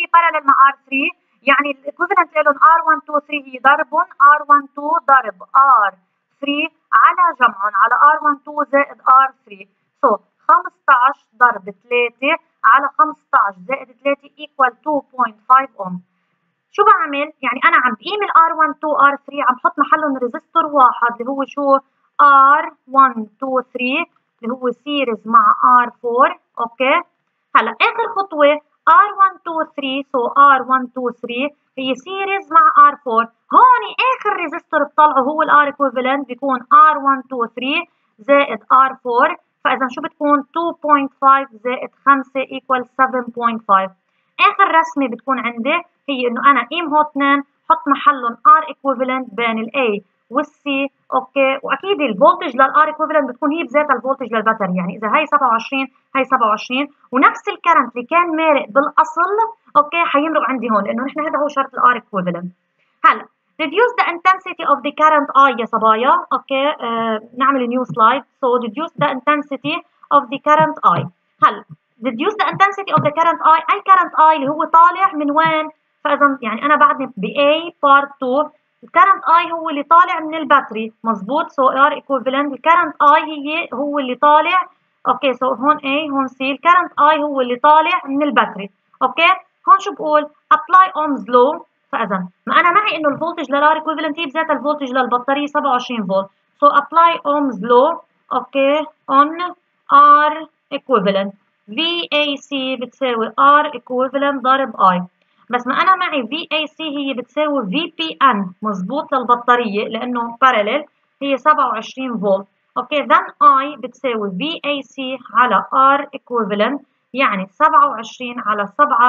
هون بارلل مع R3، يعني الايكوفالنت لهم R1 2 3 هي ضربهم R1 2 ضرب R3 على جمعهم على R1 2 زائد R3. سو 15 ضرب 3 على 15 زائد 3 equal 2.5 اوم. شو بعمل؟ يعني انا عم بقيم ال R1 2 R3 عم بحط محلهم ريزستور واحد اللي هو شو؟ R1 2 3 اللي هو سيريز مع R4. اوكي، هلا اخر خطوه R1 2 3، سو R1 2 3 هي سيريز مع R4. هون اخر ريزستور بطلعه هو الار ايكويفالنت بيكون R1 2 3 زائد R4. فاذا شو بتكون 2.5 زائد 5 equal 7.5. اخر رسمه بتكون عندي هي انه انا قيم هو اثنين حط محلهم R equivalent بين ال A وال C. اوكي، واكيد الفولتج للR equivalent بتكون هي بذاتها الفولتج للباتري، يعني اذا هي 27 هي 27 ونفس الكرنت اللي كان مارق بالاصل اوكي حيمرق عندي هون، لانه نحن هذا هو شرط الR equivalent. هلا reduce the intensity of the current I يا صبايا. اوكي، نعمل نيو سلايد. so reduce the intensity of the current I. هلا reduce the intensity of the current I، اي current I اللي هو طالع من وين؟ فاذا يعني انا بعدني ب A part 2 الكرنت I هو اللي طالع من الباتري، مظبوط. سو R equivalent الكرنت I هو اللي طالع. اوكي، سو هون A هون C، الكرنت I هو اللي طالع من الباتري. اوكي، هون شو بقول؟ apply Ohm's law. فاذا ما انا معي انه الفولتج للR equivalent هي بذات الفولتج للبطاريه 27 فولت. سو apply Ohm's law اوكي on R equivalent. VAC بتساوي R equivalent ضرب I. بس ما أنا معي VAC هي بتساوي VPN مظبوط للبطارية لأنه parallel هي 27 فولت. أوكي، then I بتساوي VAC على R equivalent، يعني 27 على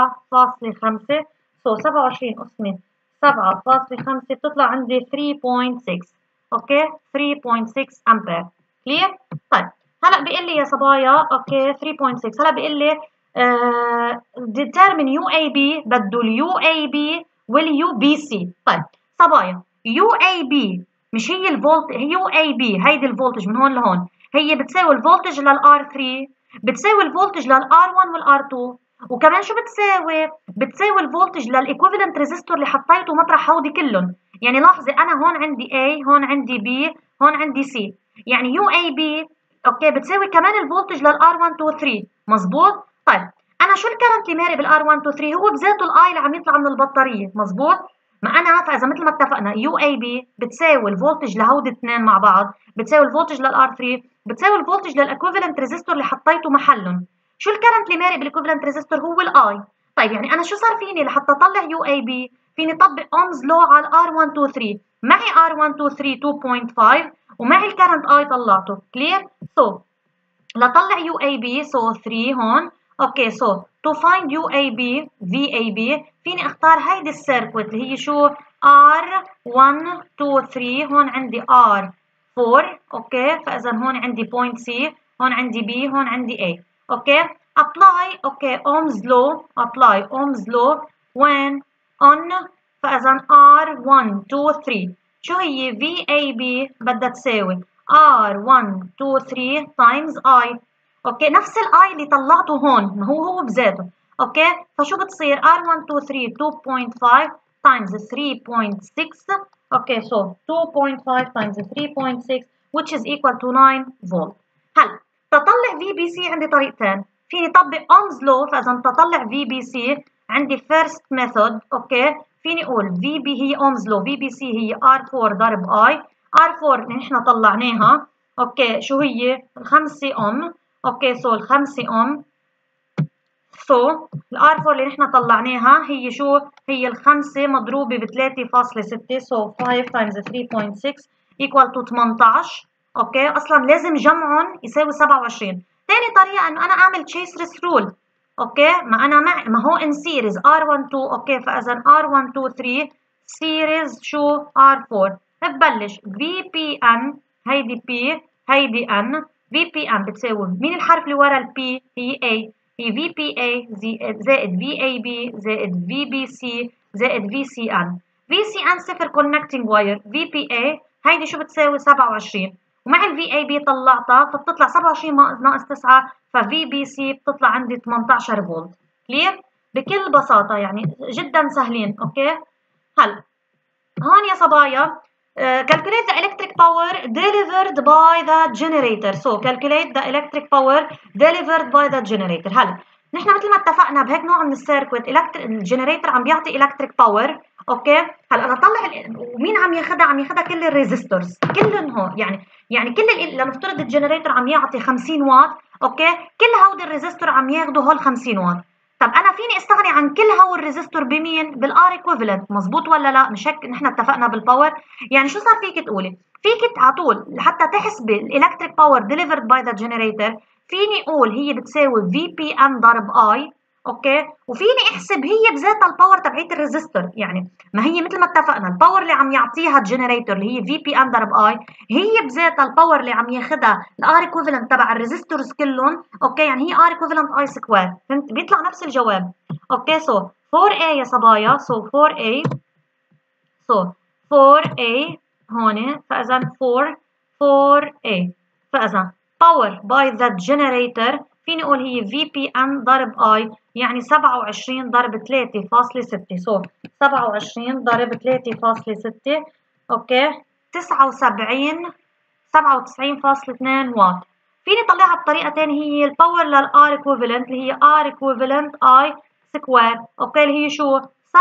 7.5. سو 27 قسمة 7.5 بتطلع عندي 3.6. أوكي، 3.6 أمبير. كلير؟ طيب هلا بيقول لي يا صبايا اوكي 3.6. هلا بيقول لي determine UAB، بده اليو اي بي واليو بي سي. طيب صبايا يو اي بي مش هي الفولت، هي يو اي بي هيدي الفولتج من هون لهون هي بتساوي الفولتج للار 3 بتساوي الفولتج للار 1 والار 2 وكمان شو بتساوي؟ بتساوي الفولتج للايكوفالنت ريزيستور اللي حطيته مطرح هودي كلهم. يعني لاحظي انا هون عندي A، هون عندي B، هون عندي C، يعني يو اي بي اوكي بتساوي كمان الفولتج للار 1 2 3. مظبوط. طيب انا شو الكرنت اللي ماري بالار 1 2 3؟ هو بذاته الاي اللي عم يطلع من البطاريه. مظبوط. ما انا فاذا مثل ما اتفقنا يو اي بي بتساوي الفولتج لهودي الاثنين مع بعض بتساوي الفولتج للار 3 بتساوي الفولتج للايكوفالنت ريزيستور اللي حطيته محلهم. شو الكرنت اللي ماري بالايكوفالنت ريزيستور؟ هو الاي. طيب يعني انا شو صار فيني لحتى اطلع يو اي بي؟ فيني اطبق اومز لو على الار 1 2 3. معي ار 1 2 3 2.5 ومعي الكرنت اي طلعته. كلير؟ سو لطلع يو اي بي سو 3 هون. اوكي، سو تو فايند يو اي بي في اي بي فيني اختار هيدي السيركوت اللي هي شو ار 1 2 3. هون عندي ار 4. اوكي، فاذا هون عندي بوينت سي، هون عندي بي، هون عندي اي. اوكي، ابلاي اوكي اومز لو، ابلاي اومز لو وين اون. فاذا ار 1 2 3 شو هي في اي بي بدها تساوي R1 2 3 times I. اوكي، نفس الاي اللي طلعته هون ما هو بذاته. اوكي، فشو بتصير R1 2 3 2.5 times 3.6. اوكي، so 2.5 times 3.6 which is equal to 9 فولت. هلا تطلع VBC عندي طريقتين. فيني طبق Ohm's law. فاذا تطلع VBC عندي first method. اوكي، فيني اقول VB هي Ohm's law، VBC هي R4 ضرب I. R4 اللي نحن طلعناها اوكي شو هي؟ 5 اوم. اوكي، سو 5 اوم. سو الار 4 اللي نحن طلعناها هي شو؟ هي الخمسة مضروبة ب 3.6. سو 5 تايمز 3.6 equal to 18. اوكي، اصلا لازم جمعهم يساوي 27. ثاني طريقة انه انا اعمل تشيسرس رول. اوكي، ما انا ما هو ان سيريز R1 2. اوكي، فاذا R1 2 3 سيريز شو R4. ببلش VPN هيدي P هيدي N. VPN بتساوي مين الحرف اللي ورا البي؟ هي A، هي VPA زائد VAB زائد VBC زائد VCN. VCN صفر كونكتنج واير. VPA هيدي شو بتساوي؟ 27 ومع ال VAB طلعتها فبتطلع 27 ناقص 9 ف VBC بتطلع عندي 18 فولت. كلير؟ بكل بساطة، يعني جدا سهلين. اوكي هلا هون يا صبايا calculate the electric power delivered by the generator. So calculate the electric power delivered by the generator. هلا نحن مثل ما اتفقنا بهيك نوع من السيركت الجنريتور عم بيعطي electric power. اوكي هلا انا طلع ومين عم ياخذها؟ عم ياخذها كل الريزيستورز كلهم هون، يعني كل لنفترض الجنريتور عم يعطي 50 واط. اوكي كل هودي الريزيستور عم ياخذوا هول 50 واط. طب انا فيني استغني عن كل هول الريزيستور بمين؟ بالار ايكويفالنت، مزبوط ولا لا؟ مش هيك نحن اتفقنا بالباور؟ يعني شو صار فيك تقولي؟ فيك على طول لحتى تحسبي الالكتريك باور ديليفرد باي ذا جنريتور فيني اقول هي بتساوي في بي ام ضرب اي. اوكي وفيني احسب هي بذاتها الباور تبعت الريزيستور، يعني ما هي مثل ما اتفقنا الباور اللي عم يعطيها الجنريتور اللي هي في بي ام ضرب اي هي بذاتها الباور اللي عم ياخذها الار ايكويفالنت تبع الريزيستورز كلهم. اوكي يعني هي ار ايكويفالنت اي سكوير. فهمت؟ بيطلع نفس الجواب. اوكي سو 4A يا صبايا. سو 4A سو 4A هون، فاذا 4A فاذا باور باي ذا جنريتور فيني اقول هي في بي ام ضرب اي، يعني 27 ضرب 3.6. سو 27 ضرب 3.6 اوكي 79 97.2 واط. فيني طلعها بطريقه ثانيه، هي الباور للار ايكويفالنت اللي هي ار ايكويفالنت اي سكوير. اوكي اللي هي شو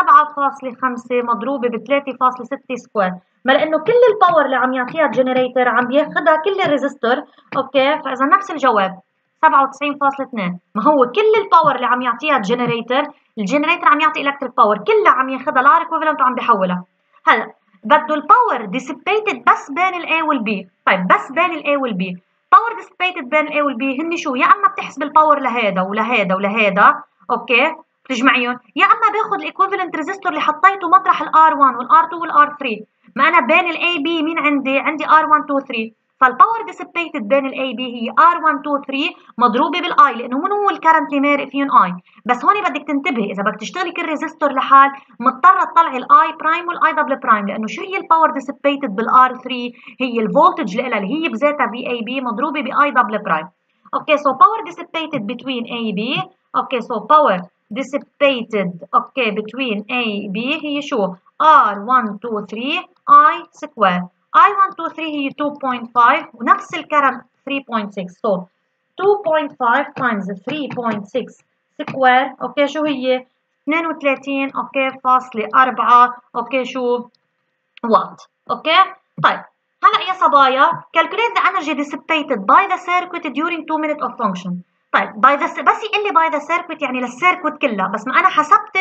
7.5 مضروبه ب 3.6 سكوير. ما لانه كل الباور اللي عم يعطيها الجنريتور عم بياخذها كل الريزستور. اوكي فاذا نفس الجواب 97.2. ما هو كل الباور اللي عم يعطيها الجنريتور عم يعطي الكتريك باور كلها عم ياخذها الار ايكويفالنت وعم بيحولها. هلا بده الباور ديسيبيتد بس بين الاي والبي. طيب بس بين الاي والبي، باور ديسيبيتد بين الاي والبي هن شو؟ يا اما بتحسب الباور لهذا ولهذا ولهذا اوكي بتجمعيهم، يا اما باخذ الايكويفالنت ريزيستور اللي حطيته مطرح الار 1 والار 2 والار 3. ما انا بين الاي بي مين عندي ار 1 2 3. فالباور ديسيبيتد بين الاي بي هي ار 1 2 3 مضروبه بالاي، لانه من هو الكرنت اللي مارق فيهم اي. بس هون بدك تنتبهي اذا بدك تشتغلي كل ريزيستور لحال مضطره تطلعي الاي برايم والاي دبل برايم، لانه شو هي الباور ديسيبيتد بالار 3؟ هي الفولتج اللي هي بذاتها في اي بي مضروبه باي دبل برايم. اوكي سو باور dissipated between A B. اوكي سو باور dissipated اوكي between A B هي شو؟ R1 2 3 I سكوير. I1 2 3 هي 2.5 ونفس الكرنت 3.6. سو 2.5 times 3.6 سكوير اوكي شو هي؟ 32 اوكي فاصلة 4 اوكي شو واط. اوكي طيب هلا يا صبايا calculate the energy dissipated by the circuit during 2 minutes of function. طيب by the بس يقول لي by the circuit يعني للسيركت كلها، بس ما انا حسبت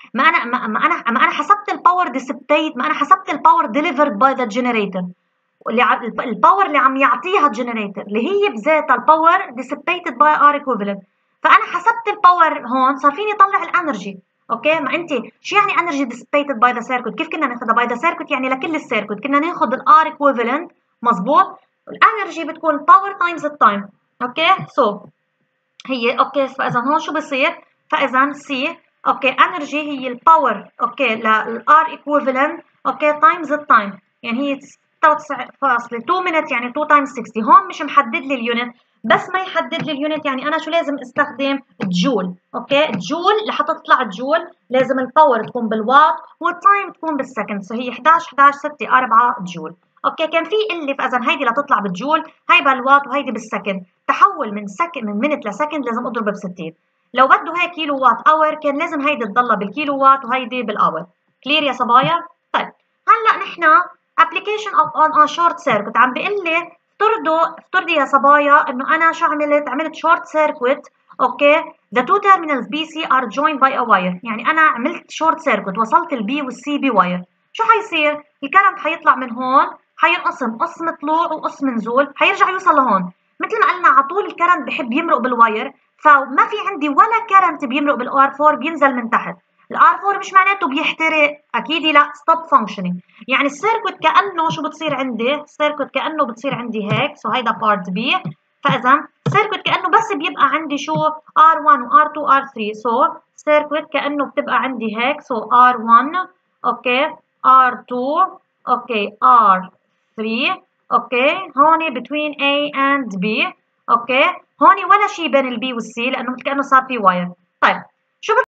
ما انا حسبت الباور dissipate، ما انا حسبت الباور delivered by the generator الباور اللي عم يعطيها الجنريتور اللي هي بذاتها الباور dissipated by R equivalent. فانا حسبت الباور هون صار فيني اطلع الانرجي. اوكي ما انت شو يعني انرجي dissipated by the circuit؟ كيف كنا ناخذها by the circuit؟ يعني لكل السيركت كنا ناخذ الار equivalent مزبوط. الانرجي بتكون باور تايمز التايم. اوكي سو هي اوكي فاذا هون شو بصير؟ فاذا سي اوكي انرجي هي الباور اوكي للار equivalent اوكي تايمز التايم، يعني هي 6.2 minutes يعني 2 times 60. هون مش محدد لي اليونت، بس ما يحدد لي اليونت يعني انا شو لازم استخدم؟ الجول. اوكي الجول لحتى تطلع الجول لازم الباور تكون بالواط والتايم تكون بالسكند. سو هي 11 4 جول. اوكي كان في اللي فاذا هيدي لتطلع بالجول هي بالواط وهيدي بالسكند، تحول من منت لسكند لازم اضربها ب 60. لو بده هيك كيلو وات اور كان لازم هيدي تضلها بالكيلو وات وهيدي بالاور. كلير يا صبايا؟ طيب هلا نحن application on a short circuit عم بيقول لي افترضي يا صبايا انه انا شو عملت short circuit. اوكي the two terminals BC are joined by a wire، يعني انا عملت short circuit وصلت البي والسي بواير. شو حيصير؟ الكرنت حيطلع من هون حينقسم قسم طلوع وقسم نزول، حيرجع يوصل لهون. مثل ما قلنا على طول الكرنت بحب يمرق بالواير، فما في عندي ولا كرنت بيمرق بالار 4 بينزل من تحت. الار 4 مش معناته بيحترق، اكيد لا، ستوب فانكشنينج. يعني السيركت كانه شو بتصير عندي؟ السيركت كانه بتصير عندي هيك. سو هيدا بارت بي. فاذا السيركت كانه بس بيبقى عندي شو؟ R1 وR2 R3. سو السيركت كانه بتبقى عندي هيك. سو R1 اوكي R2 اوكي R3 اوكي هون between A and B. اوكي هون ولا شيء بين البي والسي لانه كانه صار في واير. طيب شو